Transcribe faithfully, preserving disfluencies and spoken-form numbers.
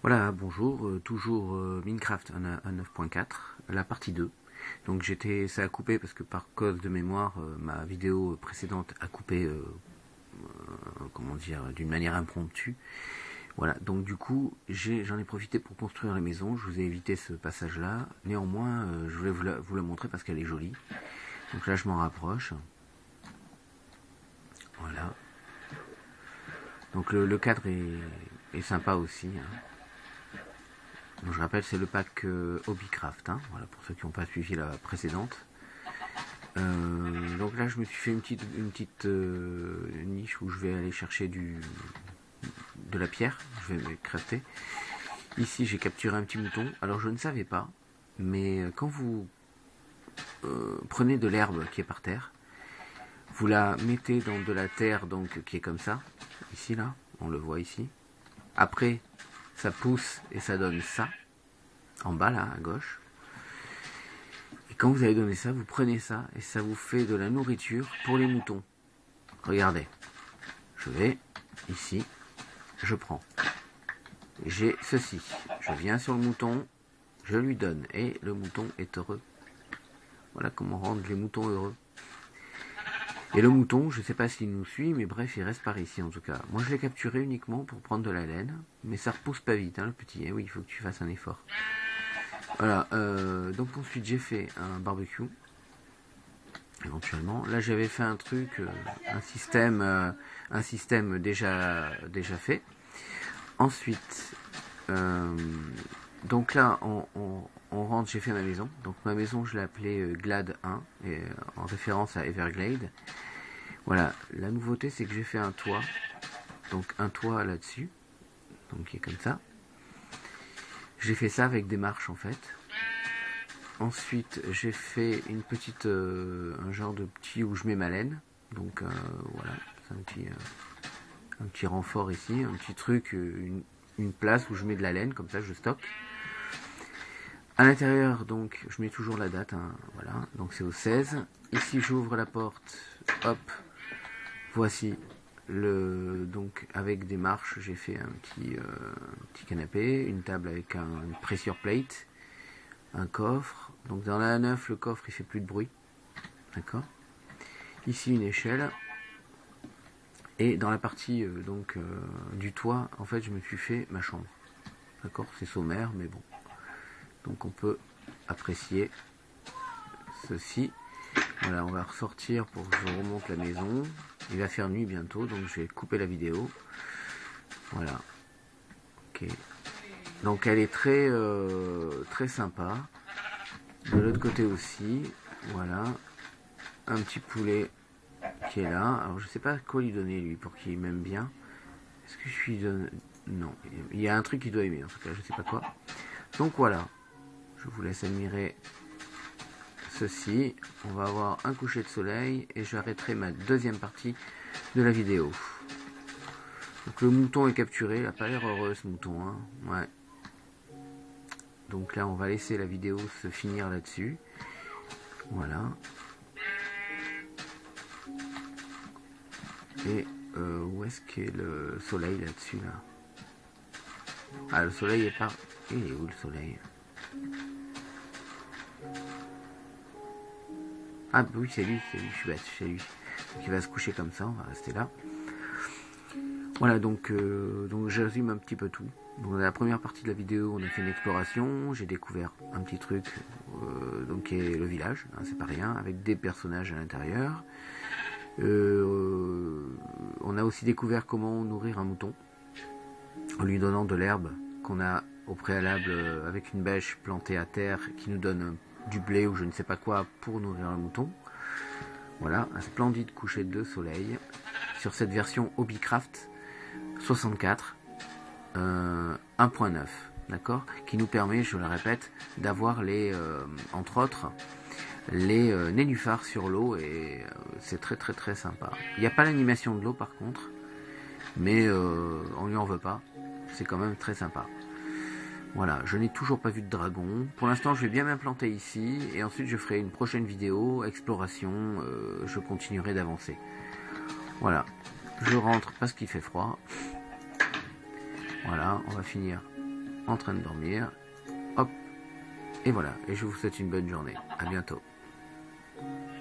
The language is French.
Voilà, bonjour, euh, toujours euh, Minecraft un neuf point quatre, la partie deux. Donc j'étais, ça a coupé parce que par cause de mémoire, euh, ma vidéo précédente a coupé, euh, euh, comment dire, d'une manière impromptue. Voilà, donc du coup, j'en ai, ai profité pour construire la maison. Je vous ai évité ce passage-là. Néanmoins, euh, je voulais vous la, vous la montrer parce qu'elle est jolie. Donc là, je m'en rapproche. Voilà. Donc le, le cadre est, est sympa aussi. Hein. Donc, je rappelle, c'est le pack euh, Hobbycraft, hein, voilà, pour ceux qui n'ont pas suivi la précédente. Euh, donc là, je me suis fait une petite, une petite euh, niche où je vais aller chercher du, de la pierre. Je vais me crafter. Ici, j'ai capturé un petit mouton. Alors, je ne savais pas, mais quand vous euh, prenez de l'herbe qui est par terre, vous la mettez dans de la terre donc qui est comme ça, ici là, on le voit ici. Après, ça pousse et ça donne ça, en bas là, à gauche. Et quand vous avez donné ça, vous prenez ça et ça vous fait de la nourriture pour les moutons. Regardez, je vais ici, je prends. J'ai ceci, je viens sur le mouton, je lui donne et le mouton est heureux. Voilà comment rendre les moutons heureux. Et le mouton, je ne sais pas s'il nous suit, mais bref, il reste par ici en tout cas. Moi je l'ai capturé uniquement pour prendre de la laine, mais ça repousse pas vite, hein, le petit. Eh oui, il faut que tu fasses un effort. Voilà, euh, donc ensuite j'ai fait un barbecue, éventuellement. Là j'avais fait un truc, euh, un système, euh, un système déjà, déjà fait. Ensuite, euh, donc là on, on, on rentre, j'ai fait ma maison. Donc ma maison je l'ai appelée euh, Glade un, et, euh, en référence à Everglade. Voilà, la nouveauté c'est que j'ai fait un toit, donc un toit là-dessus, donc qui est comme ça. J'ai fait ça avec des marches en fait. Ensuite, j'ai fait une petite, euh, un genre de petit où je mets ma laine. Donc euh, voilà, c'est un petit, euh, un petit renfort ici, un petit truc, une, une place où je mets de la laine, comme ça je stocke. À l'intérieur, donc, je mets toujours la date, hein, voilà, donc c'est au seize. Ici, j'ouvre la porte, hop, voici le, donc avec des marches, j'ai fait un petit, euh, un petit canapé, une table avec un, une pressure plate, un coffre. Donc dans la A neuf, le coffre il fait plus de bruit, d'accord. Ici une échelle. Et dans la partie euh, donc euh, du toit, en fait, je me suis fait ma chambre, d'accord. C'est sommaire, mais bon. Donc on peut apprécier ceci. Voilà, on va ressortir pour que je remonte la maison. Il va faire nuit bientôt, donc je vais couper la vidéo. Voilà. Ok. Donc elle est très euh, très sympa. De l'autre côté aussi, voilà. Un petit poulet qui est là. Alors je sais pas quoi lui donner lui pour qu'il m'aime bien. Est-ce que je lui donne... Non. Il y a un truc qu'il doit aimer en tout cas, je sais pas quoi. Donc voilà. Je vous laisse admirer ceci. On va avoir un coucher de soleil et j'arrêterai ma deuxième partie de la vidéo. Donc le mouton est capturé. Il n'a pas l'air heureux ce mouton, hein. Ouais. Donc là on va laisser la vidéo se finir là-dessus. Voilà. Et euh, où est-ce qu'est le soleil là-dessus là? Ah, le soleil est par... Il est où le soleil? Ah oui, c'est lui, c'est lui, je suis bête, c'est lui. Donc il va se coucher comme ça, on va rester là. Voilà, donc, euh, donc je résume un petit peu tout. Donc dans la première partie de la vidéo, on a fait une exploration, j'ai découvert un petit truc, euh, donc qui est le village, hein, c'est pas rien, avec des personnages à l'intérieur. Euh, on a aussi découvert comment nourrir un mouton, en lui donnant de l'herbe qu'on a au préalable euh, avec une bêche plantée à terre qui nous donne du blé ou je ne sais pas quoi pour nourrir un mouton. Voilà, un splendide coucher de soleil sur cette version Hobbycraft soixante-quatre euh, un point neuf, d'accord, qui nous permet, je le répète, d'avoir les, euh, entre autres, les euh, nénuphars sur l'eau et euh, c'est très très très sympa. Il n'y a pas l'animation de l'eau par contre, mais euh, on lui en veut pas, c'est quand même très sympa. Voilà, je n'ai toujours pas vu de dragon. Pour l'instant, je vais bien m'implanter ici et ensuite je ferai une prochaine vidéo exploration. Euh, je continuerai d'avancer. Voilà, je rentre parce qu'il fait froid. Voilà, on va finir en train de dormir. Hop, et voilà. Et je vous souhaite une bonne journée. À bientôt.